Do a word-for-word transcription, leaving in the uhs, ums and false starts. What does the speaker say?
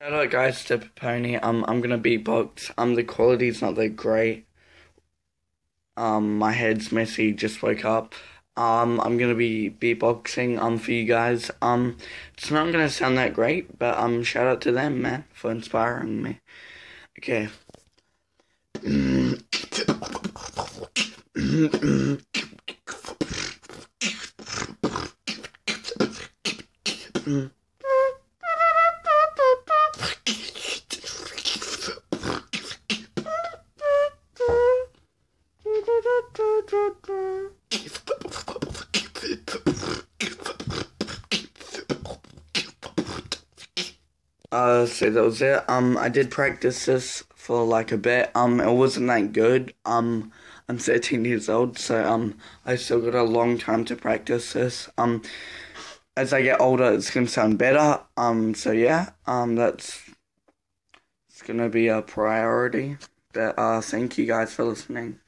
Hello guys, Stepper Pony. Um, I'm gonna beatbox. Um, the quality's not that great. Um, my head's messy. Just woke up. Um, I'm gonna be beatboxing. Um, for you guys. Um, it's not gonna sound that great, but um, shout out to them, man, for inspiring me. Okay. Uh, so that was it. Um, I did practice this for like a bit. Um, it wasn't that good. Um, I'm thirteen years old, so um, I still got a long time to practice this. Um, as I get older, it's gonna sound better. Um, so yeah. Um, that's it's gonna be a priority. But uh, thank you guys for listening.